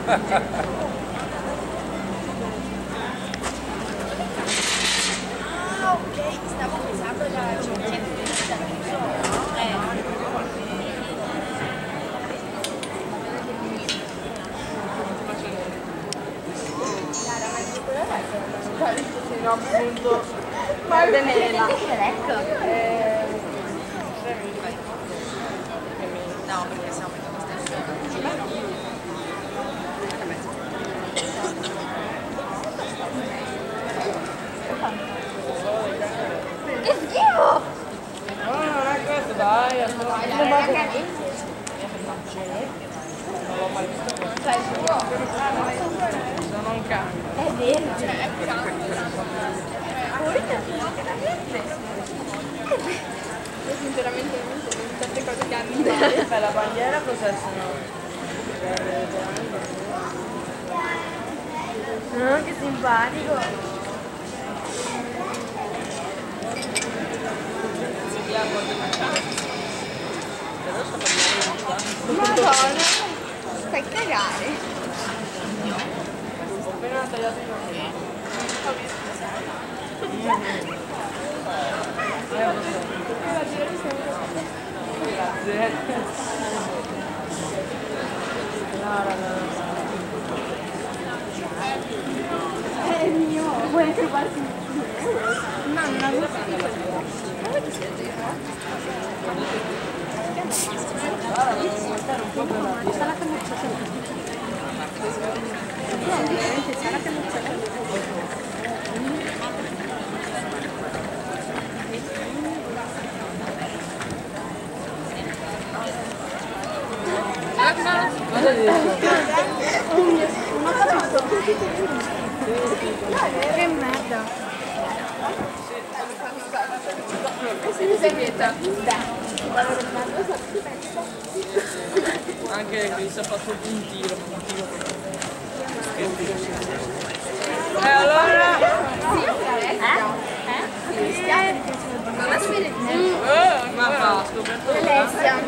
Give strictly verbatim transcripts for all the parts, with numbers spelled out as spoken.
ok, stavo pensando alla centrista, non so. Eh. No, appunto. Ma è venela. Eh, no, perché siamo in lo stesso. Che schifo! No, non è questo, dai, aspetta. Non va bene. Non l'ho mai visto. Sai, sicuro? Sono un cane. È vero, cioè, è io sinceramente non so certe cose che hanno Beh, la bandiera cos'è se no? no, che simpatico. Madonna, fai cagare. Ho appena tagliato i nonni. Ho visto. Eh, lo so. Grazie. No, no, no. È mio, vuoi anche farsi un euro? No, non avevo finito. Come ti siete? Guarda, devo mettere un po' per la via. C'è la camicia no, veramente c'è la camicia Cosa dici? non ho capito. Che merda. Si segreta. Anche qui si è fatto il puntino, puntino. E allora? Non la si Eh, ma fa, scoperto. Alessia.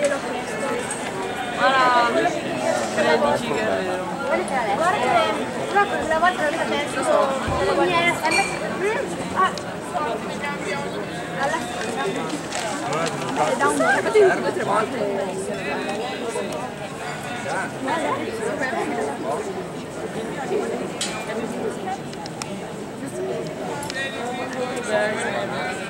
Ma no, credici che è vero. Guarda che però quella volta non adesso mi era alla da un po' di due tre volte. Bene.